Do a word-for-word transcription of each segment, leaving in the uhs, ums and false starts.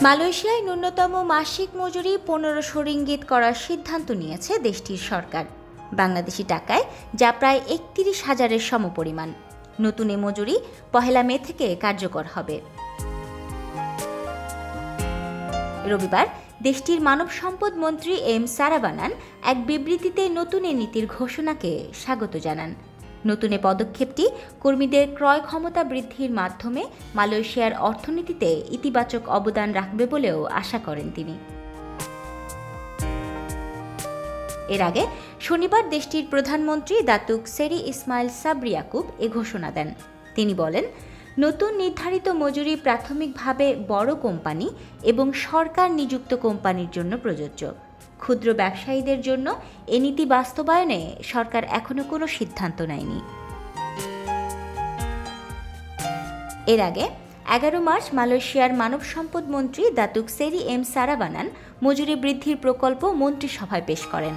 মালয়েশিয়ায় ন্যূনতম মাসিক মজুরি পনেরোশো রিঙ্গিত করার সিদ্ধান্ত নিয়েছে দেশটির সরকার। বাংলাদেশি টাকায় যা প্রায় একত্রিশ হাজারের সমপরিমাণ। নতুন এ মজুরি পহেলা মে থেকে কার্যকর হবে। রবিবার দেশটির মানব সম্পদ মন্ত্রী এম সারাবানান এক বিবৃতিতে নতুন এ নীতির ঘোষণাকে স্বাগত জানান। নতুন এ পদক্ষেপটি কর্মীদের ক্রয় ক্ষমতা বৃদ্ধির মাধ্যমে মালয়েশিয়ার অর্থনীতিতে ইতিবাচক অবদান রাখবে বলেও আশা করেন তিনি। এর আগে শনিবার দেশটির প্রধানমন্ত্রী দাতুক সেরি ইসমাইল সাবরি ইয়াকুব এ ঘোষণা দেন। তিনি বলেন, নতুন নির্ধারিত মজুরি প্রাথমিকভাবে বড় কোম্পানি এবং সরকার নিযুক্ত কোম্পানির জন্য প্রযোজ্য। ক্ষুদ্র ব্যবসায়ীদের জন্য এ নীতি বাস্তবায়নে সরকার এখনো কোনো সিদ্ধান্ত নেয়নি। এর আগে এগারো মার্চ মালয়েশিয়ার মানব সম্পদ মন্ত্রী দাতুক সেরি এম সারাবানান মজুরি বৃদ্ধির প্রকল্প মন্ত্রিসভায় পেশ করেন।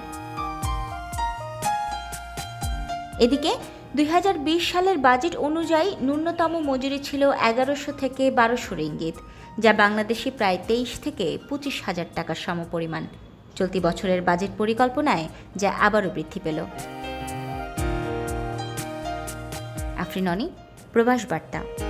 এদিকে দুই হাজার বিশ সালের বাজেট অনুযায়ী ন্যূনতম মজুরি ছিল এগারোশো থেকে বারোশো রিঙ্গিত, যা বাংলাদেশি প্রায় তেইশ থেকে পঁচিশ হাজার টাকার সমপরিমাণ। চলতি বছরের বাজেট পরিকল্পনায় যা আবারও বৃদ্ধি পেল। আফরিন অনি, প্রবাস বার্তা।